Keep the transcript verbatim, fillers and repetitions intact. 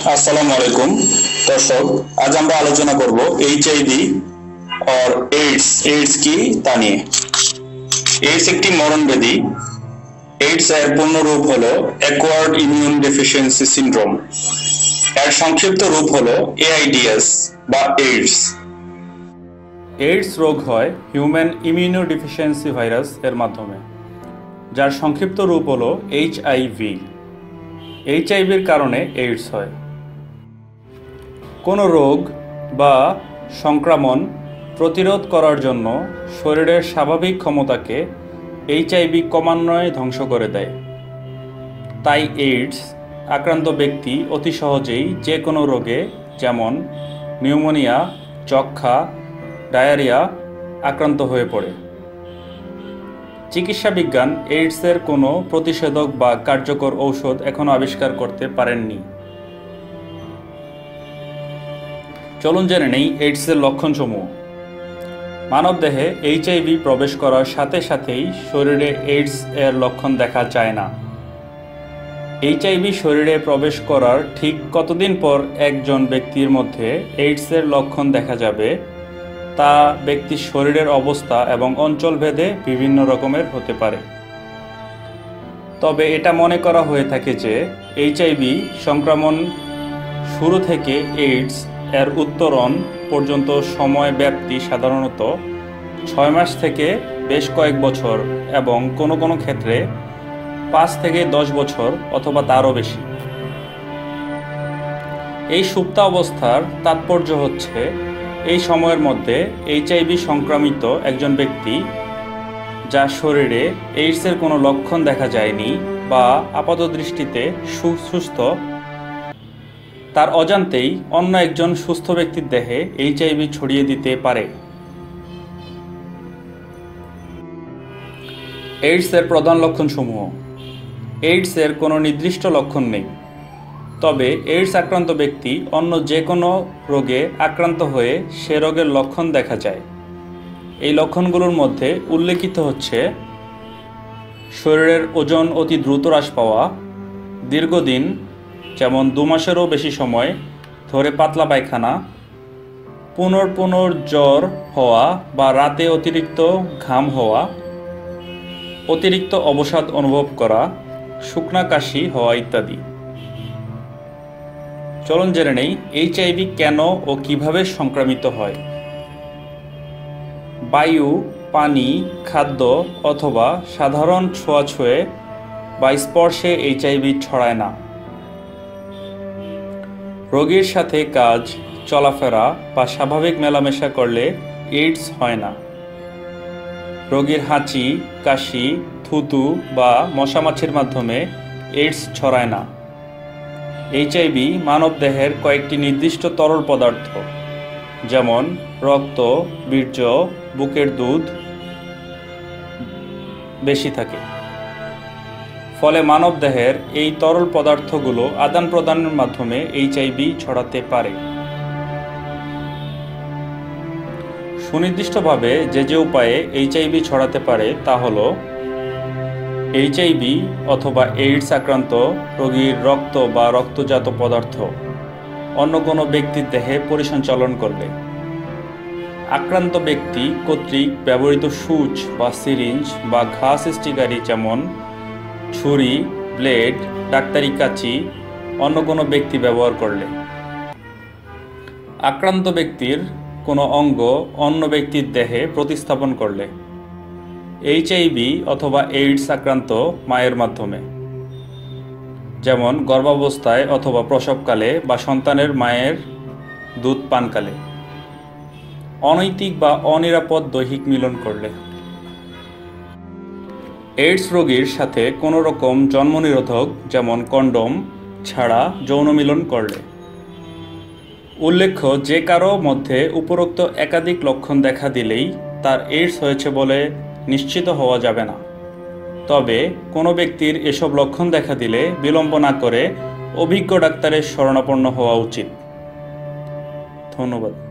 আসসালামু আলাইকুম দর্শক, আজ আমরা আলোচনা করব এইচআইভি অর এইডস এইডস কি তা নিয়ে। এইডস একটি মরণ ব্যাধি। এইডস এর পূর্ণ রূপ হলো অ্যাকোয়ার্ড ইমিউন ডেফিসিয়েন্সি সিনড্রোম। এর সংক্ষিপ্ত রূপ হলো এইআইডিএস বা এইডস। এইডস রোগ হয় হিউম্যান ইমিউনোডেফিসিয়েন্সি ভাইরাস এর মাধ্যমে, যার সংক্ষিপ্ত রূপ হলো এইচআইভি। এইচআইভির কারণে এইডস হয়। কোনো রোগ বা সংক্রমণ প্রতিরোধ করার জন্য শরীরের স্বাভাবিক ক্ষমতাকে এইচআইভি ক্রমান্বয়ে ধ্বংস করে দেয়। তাই এইডস আক্রান্ত ব্যক্তি অতি সহজেই যে কোনো রোগে, যেমন নিউমোনিয়া, যক্ষ্মা, ডায়রিয়া আক্রান্ত হয়ে পড়ে। চিকিৎসা বিজ্ঞান এইডসের কোনো প্রতিষেধক বা কার্যকর ঔষধ এখনও আবিষ্কার করতে পারেননি। চলুন জেনে নেই এইডসের লক্ষণসমূহ। মানবদেহে এইচআইভি প্রবেশ করার সাথে সাথেই শরীরে এইডস এর লক্ষণ দেখা যায় না। এইচআইভি শরীরে প্রবেশ করার ঠিক কতদিন পর একজন ব্যক্তির মধ্যে এইডসের লক্ষণ দেখা যাবে তা ব্যক্তির শরীরের অবস্থা এবং অঞ্চলভেদে বিভিন্ন রকমের হতে পারে। তবে এটা মনে করা হয়ে থাকে যে এইচআইভি সংক্রমণ শুরু থেকে এইডস এর উত্তরণ পর্যন্ত সময় ব্যাপ্তি সাধারণত ছয় মাস থেকে বেশ কয়েক বছর এবং কোনো কোনো ক্ষেত্রে পাঁচ থেকে দশ বছর অথবা তারও বেশি। এই সুপ্ত অবস্থার তাৎপর্য হচ্ছে এই সময়ের মধ্যে এইচআইভি সংক্রমিত একজন ব্যক্তি, যার শরীরে এইডসের কোনো লক্ষণ দেখা যায়নি বা আপাতদৃষ্টিতে সুস্থ, তার অজান্তেই অন্য একজন সুস্থ ব্যক্তির দেহে এইচআইভি ছড়িয়ে দিতে পারে। এইডসের প্রধান লক্ষণসমূহ। এইডসের কোনো নির্দিষ্ট লক্ষণ নেই, তবে এইডস আক্রান্ত ব্যক্তি অন্য যে কোনো রোগে আক্রান্ত হয়ে সে রোগের লক্ষণ দেখা যায়। এই লক্ষণগুলোর মধ্যে উল্লেখিত হচ্ছে শরীরের ওজন অতি দ্রুত হ্রাস পাওয়া, দীর্ঘদিন যেমন দু মাসেরও বেশি সময় ধরে পাতলা পায়খানা, পুনর পুনর জ্বর হওয়া বা রাতে অতিরিক্ত ঘাম হওয়া, অতিরিক্ত অবসাদ অনুভব করা, শুকনা কাশি হওয়া ইত্যাদি। চলুন জেনে নেই এইচআইভি কেন ও কিভাবে সংক্রামিত হয়। বায়ু, পানি, খাদ্য অথবা সাধারণ ছোঁয়াছুঁয়ে বা স্পর্শে এইচআইভি ছড়ায় না। রোগীর সাথে কাজ, চলাফেরা বা স্বাভাবিক মেলামেশা করলে এইডস হয় না। রোগীর হাঁচি, কাশি, থুতু বা মশামাছির মাধ্যমে এইডস ছড়ায় না। এইচআইভি মানবদেহের কয়েকটি নির্দিষ্ট তরল পদার্থ, যেমন রক্ত, বীর্য, বুকের দুধ বেশি থাকে। ফলে মানবদেহের এই তরল পদার্থগুলো আদান প্রদানের মাধ্যমে এইচআইভি ছড়াতে পারে। সুনির্দিষ্টভাবে যে যে উপায়ে এইচআইভি ছড়াতে পারে তা হল এইচআইভি অথবা এইডস আক্রান্ত রোগীর রক্ত বা রক্তজাত পদার্থ অন্য কোনো ব্যক্তির দেহে পরিসঞ্চালন করলে, আক্রান্ত ব্যক্তি কর্তৃক ব্যবহৃত সূচ বা সিরিঞ্জ বা ঘা সৃষ্টিকারী যেমন ছুরি, ব্লেড, ডাক্তারি কাঁচি অন্য কোনো ব্যক্তি ব্যবহার করলে, আক্রান্ত ব্যক্তির কোনো অঙ্গ অন্য ব্যক্তির দেহে প্রতিস্থাপন করলে, এইচআইভি অথবা এইডস আক্রান্ত মায়ের মাধ্যমে, যেমন গর্ভাবস্থায় অথবা প্রসবকালে বা সন্তানের মায়ের দুধ পানকালে, অনৈতিক বা অনিরাপদ দৈহিক মিলন করলে, এইডস রোগীর সাথে কোনো রকম জন্মনিরোধক যেমন কন্ডোম ছাড়া যৌন মিলন করলে। উল্লেখ্য, যে কারো মধ্যে উপরোক্ত একাধিক লক্ষণ দেখা দিলেই তার এইডস হয়েছে বলে নিশ্চিত হওয়া যাবে না। তবে কোনো ব্যক্তির এসব লক্ষণ দেখা দিলে বিলম্ব না করে অভিজ্ঞ ডাক্তারের শরণাপন্ন হওয়া উচিত। ধন্যবাদ।